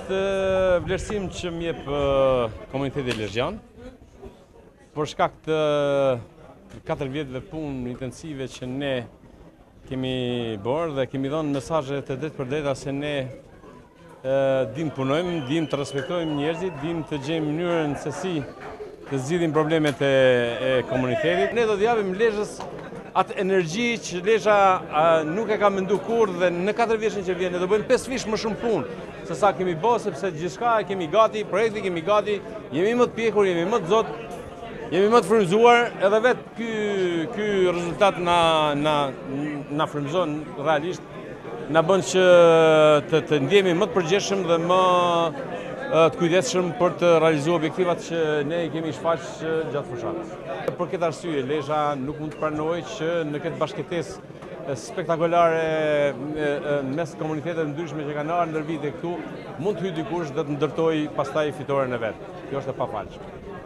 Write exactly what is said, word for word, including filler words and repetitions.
është vlerësim që më jep komuniteti Lezhjan, për shkak të katër vjetëve punë intensive që ne kemi bërë dhe kemi dhënë mesazhe të drejtë për drejta se ne dim punojmë, dim të respektojmë njerëzit, dim të gjejmë mënyrën se si të zgjidhim problemet e komunitetit. Ne do të japim Lezhës atë energji që Lezhë nuk e ka menduar kurrë dhe në katër vjeçin që vjen ne do bëjmë pesë fish më shumë punë se sa kemi bërë, sepse gjithçka e kemi gati, projekti kemi gati, jemi më të pjekur, jemi më të zot, jemi më të frymëzuar, edhe vetë ky ky rezultat na na na frymëzon realisht, na bën që të, të ndjehemi më të përgjegjshëm dhe më të kujdesshëm për të realizuar objektivat që ne i kemi shfaqë gjatë fushatës. Për këtë arsye, Lezhë nuk mund të pranojë që në këtë bashkëtesë spektakolare mes komuniteteve ndryshme që kanë ardhur ndër vite këtu, mund të hyjë dikush dhe të ndërtojë pastaj fitoren e vet. Kjo është e pafalshme.